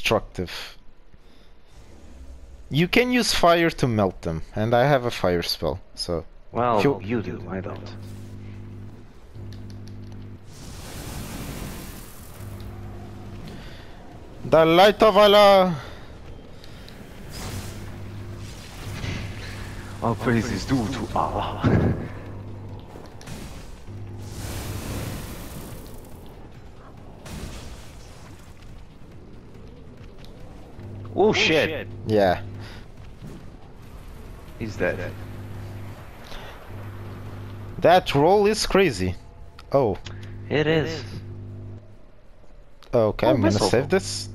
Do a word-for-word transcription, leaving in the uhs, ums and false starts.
destructive. You can use fire to melt them, and I have a fire spell, so... Well, you... you do, I don't. The light of Allah! All praise is due to Allah. Oh shit! Yeah. He's dead. That roll is crazy. Oh. It is. Okay, Oh, I'm gonna missile. save this.